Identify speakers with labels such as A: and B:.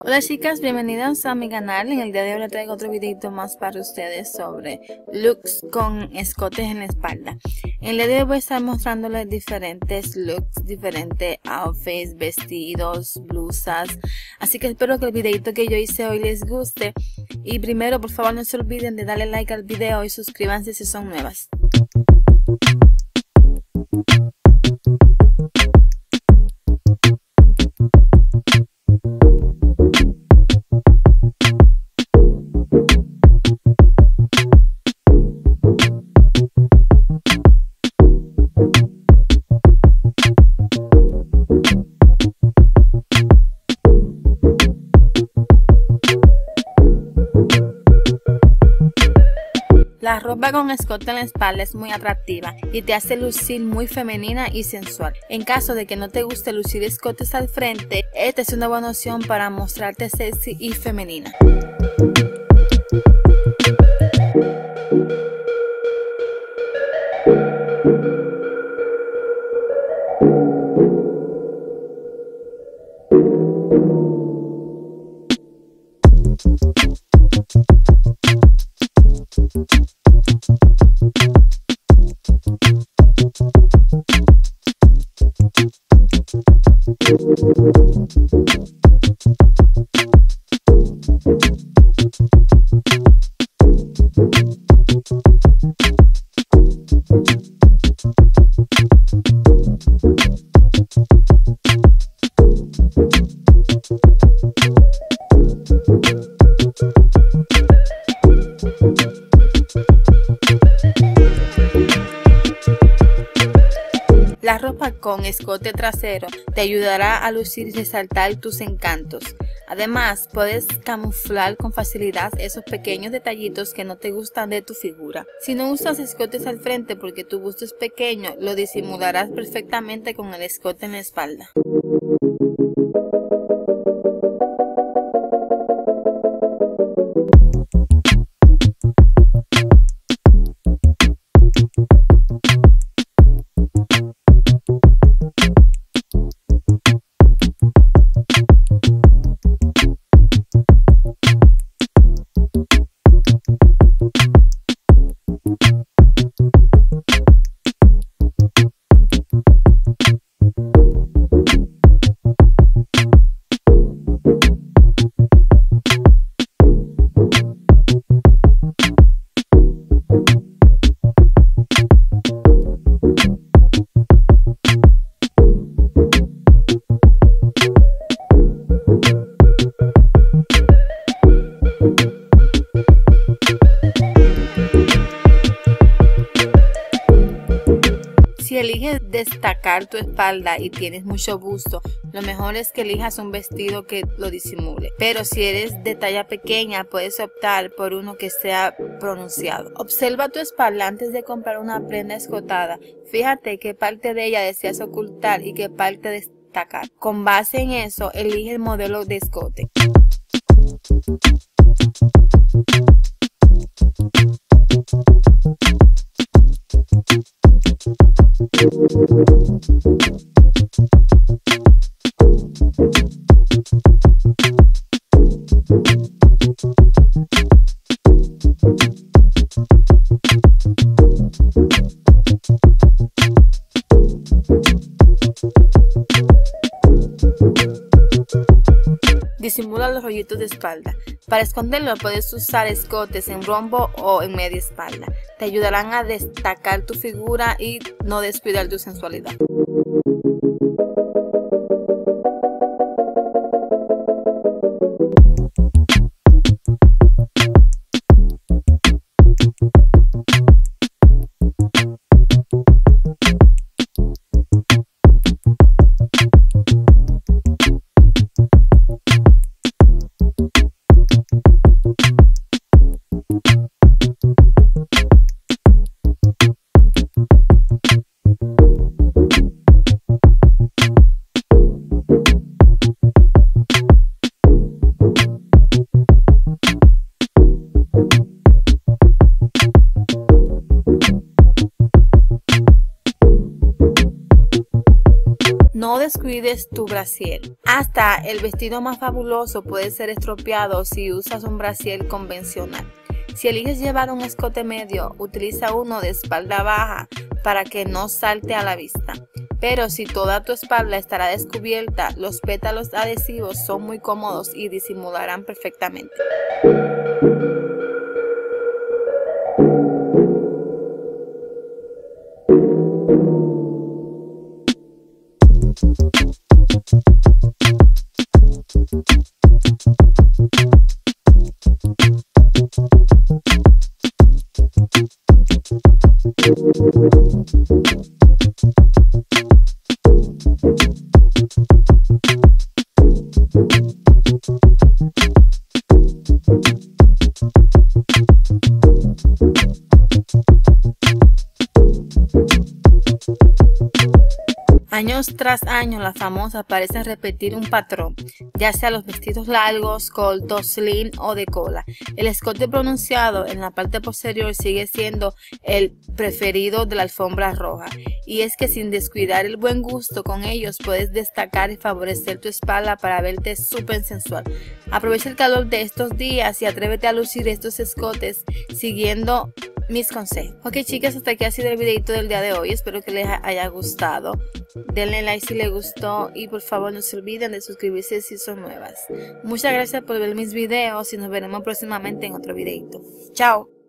A: Hola chicas, bienvenidas a mi canal. En el día de hoy les traigo otro videito más para ustedes sobre looks con escotes en la espalda. En el día de hoy voy a estar mostrándoles diferentes looks, diferentes outfits, vestidos, blusas. Así que espero que el videito que yo hice hoy les guste. Y primero, por favor, no se olviden de darle like al video y suscríbanse si son nuevas. La ropa con escote en la espalda es muy atractiva y te hace lucir muy femenina y sensual. En caso de que no te guste lucir escotes al frente, esta es una buena opción para mostrarte sexy y femenina. La ropa con escote trasero te ayudará a lucir y resaltar tus encantos. Además, puedes camuflar con facilidad esos pequeños detallitos que no te gustan de tu figura. Si no usas escotes al frente porque tu busto es pequeño, lo disimularás perfectamente con el escote en la espalda. Si eliges destacar tu espalda y tienes mucho busto, lo mejor es que elijas un vestido que lo disimule. Pero si eres de talla pequeña, puedes optar por uno que sea pronunciado. Observa tu espalda antes de comprar una prenda escotada. Fíjate qué parte de ella deseas ocultar y qué parte destacar. Con base en eso, elige el modelo de escote. Disimula los rollitos de espalda. Para esconderlo puedes usar escotes en rombo o en media espalda. Te ayudarán a destacar tu figura y no descuidar tu sensualidad. descuides tu brasier. Hasta el vestido más fabuloso puede ser estropeado si usas un brasier convencional. Si eliges llevar un escote medio, utiliza uno de espalda baja para que no salte a la vista. Pero si toda tu espalda estará descubierta, los pétalos adhesivos son muy cómodos y disimularán perfectamente. Años tras años las famosas parecen repetir un patrón, ya sea los vestidos largos, cortos, slim o de cola. El escote pronunciado en la parte posterior sigue siendo el preferido de la alfombra roja, y es que sin descuidar el buen gusto con ellos puedes destacar y favorecer tu espalda para verte súper sensual. Aprovecha el calor de estos días y atrévete a lucir estos escotes siguiendo mis consejos. Ok, chicas, hasta aquí ha sido el videito del día de hoy. Espero que les haya gustado. Denle like si les gustó y por favor no se olviden de suscribirse si son nuevas. Muchas gracias por ver mis videos y nos veremos próximamente en otro videito. Chao.